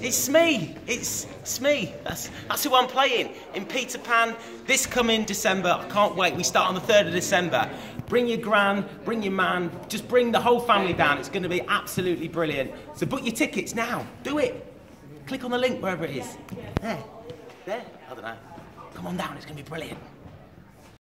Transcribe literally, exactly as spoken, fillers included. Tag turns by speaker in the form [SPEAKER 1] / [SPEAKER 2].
[SPEAKER 1] It's Smee. It's Smee. That's, that's who I'm playing in Peter Pan this coming December. I can't wait. We start on the third of December. Bring your gran, bring your man, just bring the whole family down. It's going to be absolutely brilliant. So book your tickets now. Do it. Click on the link wherever it is. There. There. I don't know. Come on down. It's going to be brilliant.